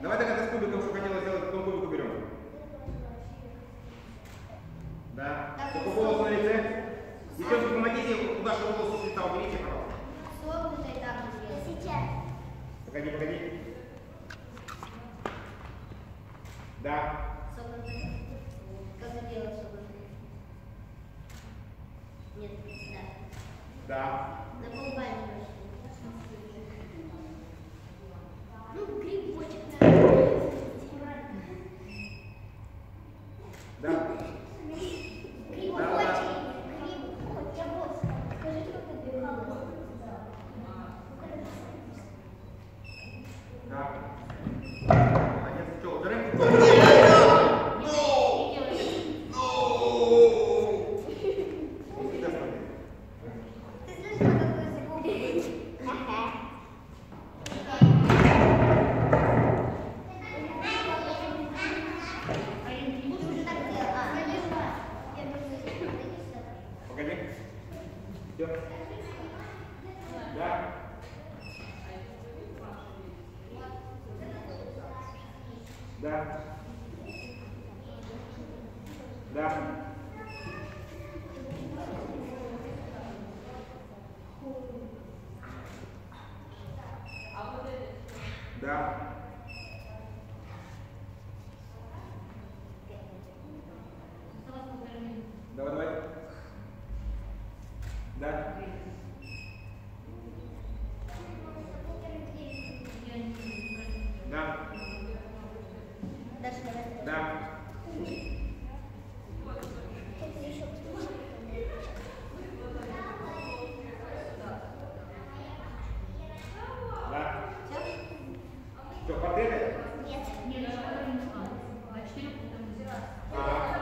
Давай тогда с кубиком, что хотела сделать, потом кубик уберем. Да. Только волос на лице. Девчонки, помогите, куда что волосы с лица уберите, пожалуйста. Согнутый так сделать. Сейчас. Погоди, погоди. Да. Согнутый. Как сделать согнутый? Нет, да. Да. На полбани. Ну, грибочек, наверное. Да. Грибочек. Я вот. Скажи, что ты делала? Да. Молодец. Что, убираем? Ты слышала, какой звук будет? Ага. Погоди. Все. Да. Да. Да. Да. Давай, давай. Да. Да. Дальше давай. Да. Да. Что, портреты? Нет. Ага.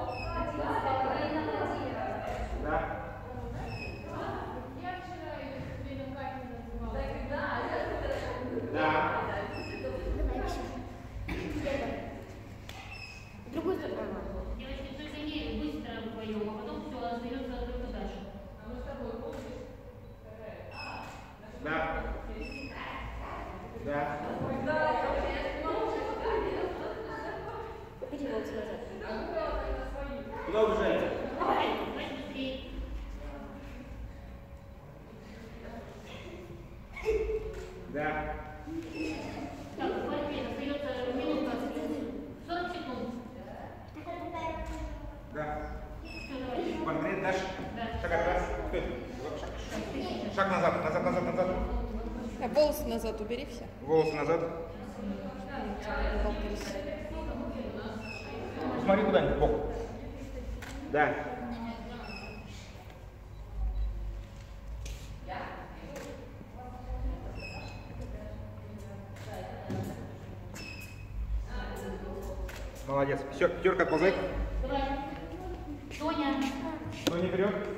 Да. Да. Давай еще. Другую сторону. Девочки, только не быстро вдвоем, а потом все, остается только дальше. Да. Да. Иди волосы назад. Куда убежали? Давай, давай быстрее. Да. Так, портрет остается минут 20. 40 секунд. Да. Все, давай. Портрет дашь? Да. Шаг раз. Стой. Шаг назад, назад, назад, назад. А волосы назад убери все. Волосы назад. Смотри куда-нибудь в бок. Да. Молодец. Все, пятерка, отползай. Давай. Соня. Кто не вперед?